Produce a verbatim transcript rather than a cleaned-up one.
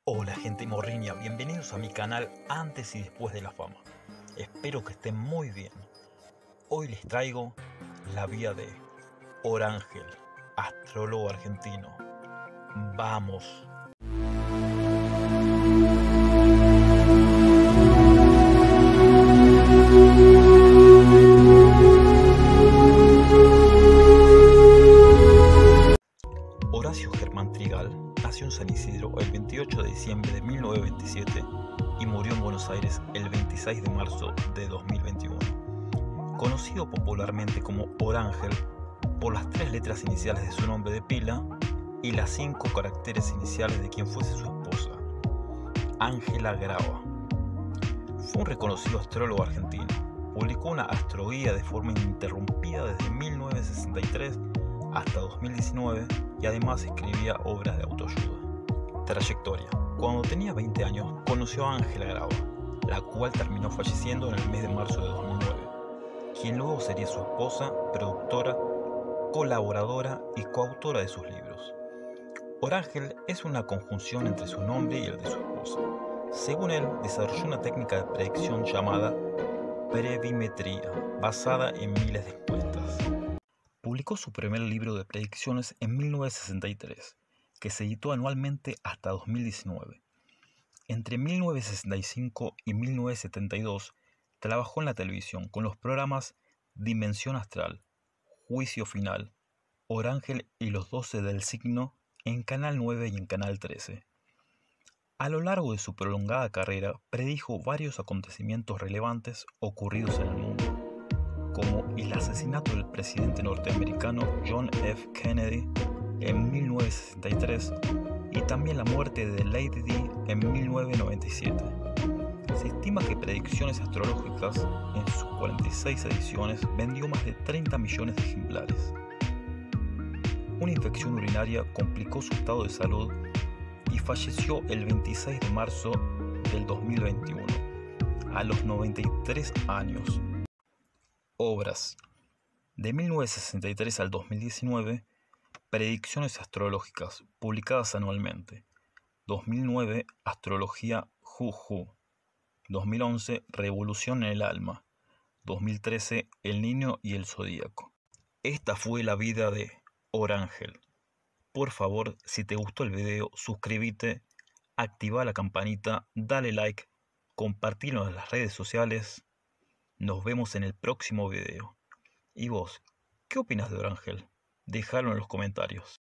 Hola gente morriña, bienvenidos a mi canal Antes y Después de la Fama. Espero que estén muy bien. Hoy les traigo la vida de Orángel, astrólogo argentino. ¡Vamos! Horacio Germán Trigal nació en San Isidro el veintiocho de diciembre de mil novecientos veintisiete y murió en Buenos Aires el veintiséis de marzo de dos mil veintiuno. Conocido popularmente como Orángel por las tres letras iniciales de su nombre de pila y las cinco caracteres iniciales de quien fuese su esposa, Ángela Grava. Fue un reconocido astrólogo argentino. Publicó una astroguía de forma ininterrumpida desde mil novecientos sesenta y tres hasta dos mil diecinueve y además escribía obras de autoayuda. Trayectoria. Cuando tenía veinte años conoció a Ángela Grava, la cual terminó falleciendo en el mes de marzo de dos mil nueve, quien luego sería su esposa, productora, colaboradora y coautora de sus libros. Orángel es una conjunción entre su nombre y el de su esposa. Según él, desarrolló una técnica de predicción llamada previmetría, basada en miles de encuestas. Publicó su primer libro de predicciones en mil novecientos sesenta y tres, que se editó anualmente hasta dos mil diecinueve. Entre mil novecientos sesenta y cinco y mil novecientos setenta y dos trabajó en la televisión con los programas Dimensión Astral, Juicio Final, Orángel y los doce del signo en Canal nueve y en Canal trece. A lo largo de su prolongada carrera predijo varios acontecimientos relevantes ocurridos en el mundo, como el asesinato del presidente norteamericano John F. Kennedy en mil novecientos sesenta y tres y también la muerte de Lady Di en mil novecientos noventa y siete. Se estima que Predicciones Astrológicas, en sus cuarenta y seis ediciones, vendió más de treinta millones de ejemplares. Una infección urinaria complicó su estado de salud y falleció el veintiséis de marzo del dos mil veintiuno, a los noventa y tres años. Obras. De mil novecientos sesenta y tres al dos mil diecinueve, Predicciones Astrológicas, publicadas anualmente. dos mil nueve, Astrología Juju. dos mil once, Revolución en el Alma. dos mil trece, El Niño y el Zodíaco. Esta fue la vida de Orángel. Por favor, si te gustó el video, suscríbete, activa la campanita, dale like, compartilo en las redes sociales. Nos vemos en el próximo video. ¿Y vos, qué opinas de Orángel? Déjalo en los comentarios.